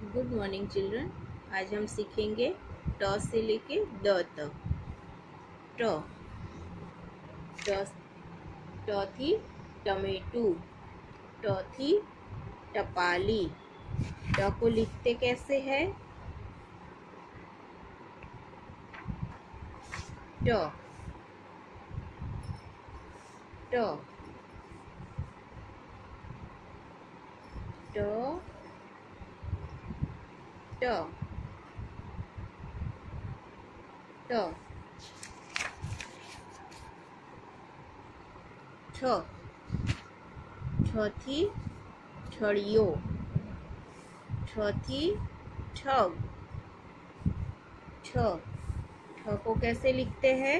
Good morning children. आज हम सीखेंगे ट से लेके द तक। ट ट ट थी टमेटू, ट थी टपाली। ट को लिखते कैसे है? ट ट ट ट ट छ छ थी छड़ियो, छ थी ठग। छ छ को कैसे लिखते हैं?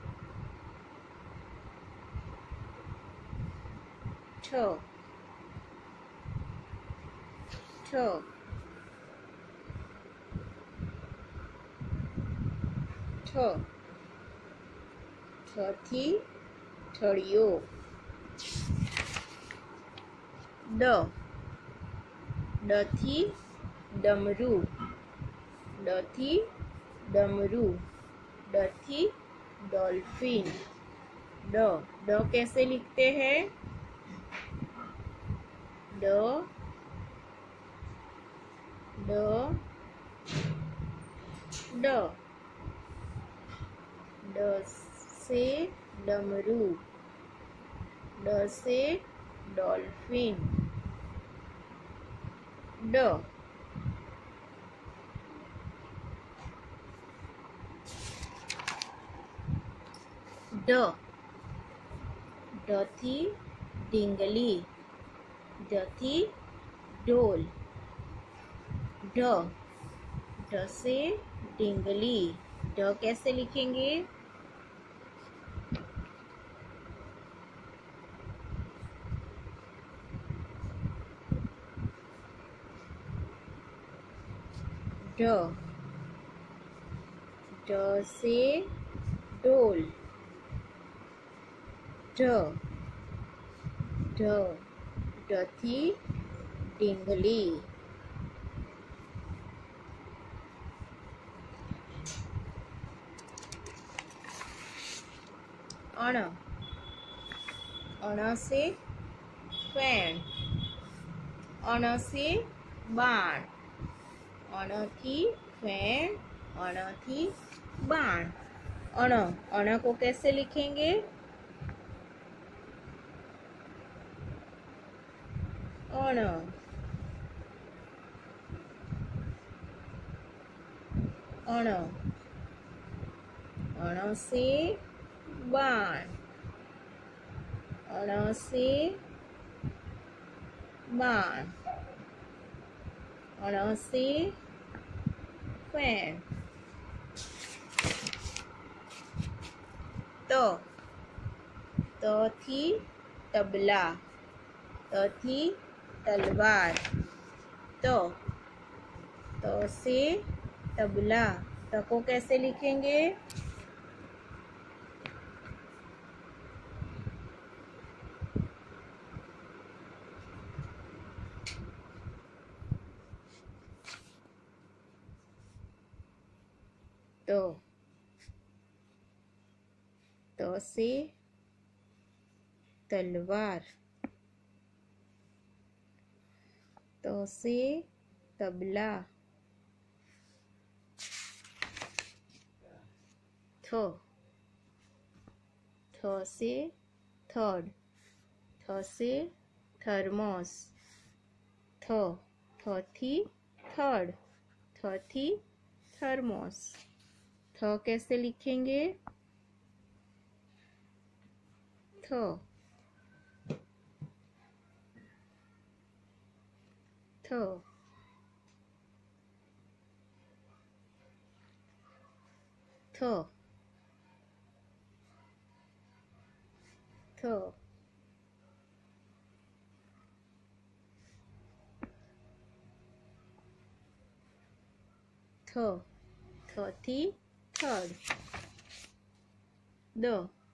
छ छ छ छ थी छड़ियो। ड ड थी डमरू, ड थी डमरू। ड थी डॉल्फिन। ड ड कैसे लिखते हैं? ड ड ड ड से डमरू, ड से डॉल्फिन। ड ड ड थी डिंगली, ड थी ढोल। ड ड से डिंगली। ड कैसे लिखेंगे? ड ड से ढोल। ड ड ड थी डिंगली। अण अण से फैन, अण से बाण। अण थी फैन, अण थी बाण। अण अण को कैसे लिखेंगे? अण अण अण से बाण, अण से बाण। अण से फैन। त त थी तबला, त थी तलवार। त त से तबला। त को कैसे लिखेंगे? त से तलवार, त से तबला। थ थ से थर्ड, थ से थर्मोस। थ थ थी थर्ड, थ थी थर्मोस। थ कैसे लिखेंगे? थ थ थ थ थ थ थी थर्ड। द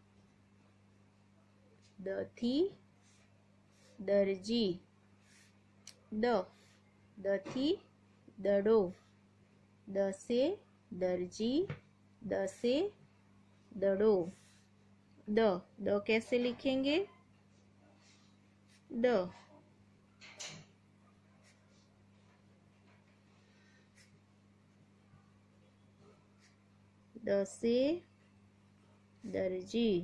द थी दर्जी, द द थी दड़ो, द से दर्जी, द से दड़ो। द कैसे लिखेंगे? द, द से दर्जी,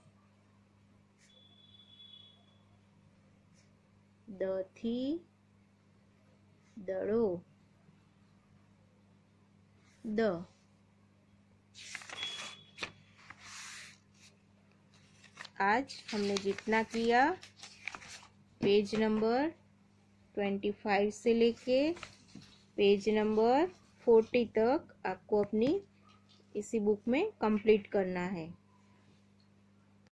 द थी दड़ो, द। आज हमने जितना किया पेज नंबर 25 से लेके पेज नंबर 40 तक आपको अपनी इसी बुक में कंप्लीट करना है।